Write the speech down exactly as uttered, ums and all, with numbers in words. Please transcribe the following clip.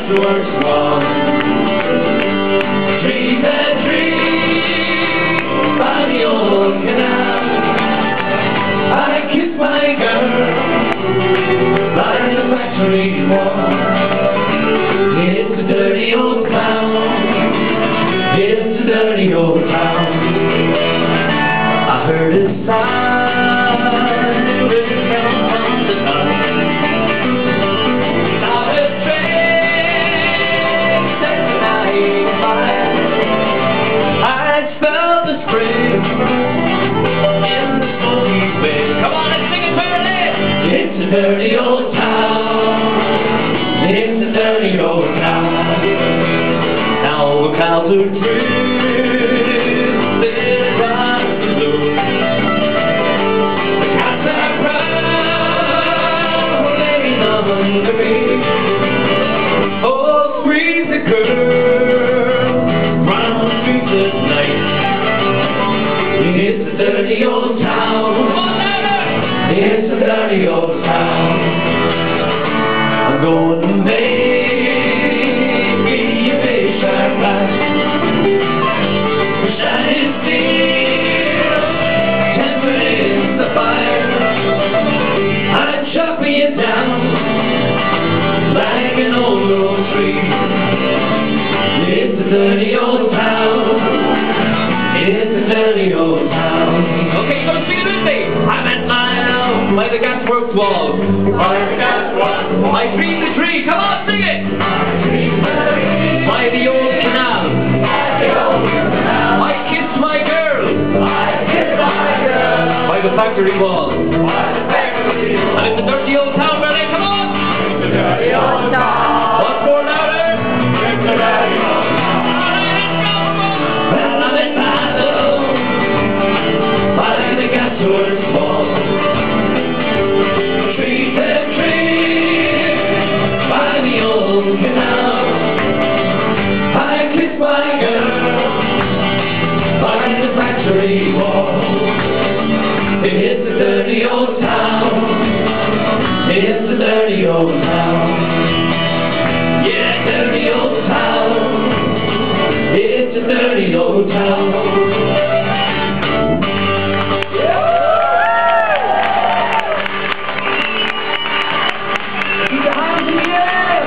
got to work small. Trees and trees by the old canal. I kiss my girl by the factory wall. It's a dirty old town. It's a dirty old town. I heard a sign written on the top. Now the train says ninety-five. I smell the spring in the smoky wind. Come on and sing it, Vernon! It's a dirty old town. It's a dirty old town. Now the clouds are drifting across the blue. The cats are prowling under me. Oh, sweet the girl round the streets at night. It's a dirty old town. It's a dirty old town. I'm going to make me a fish at last. Shining steel, tempered in the fire. I'm chopping it down like an old oak tree. It's a dirty old town. It's a dirty old town. Okay, you're gonna sing it with me. I'm at my house by the gasworks wall. By the gasworks wall. I dream the tree. Come on, sing it. I dream the tree. By the old canal. By the old canal. I kiss my girl. I kiss my girl. By the factory wall. By the factory wall. And it's a dirty old town, Bernie. Come on. It's a dirty old town. What's more louder? It's a dirty old town. Well, I'm in battle by the gasworks wall. Trees and trees by the old canal. I kiss my girl by the factory wall. It's a dirty old town. It's a dirty old town. Yeah, dirty old town. It's a dirty old town.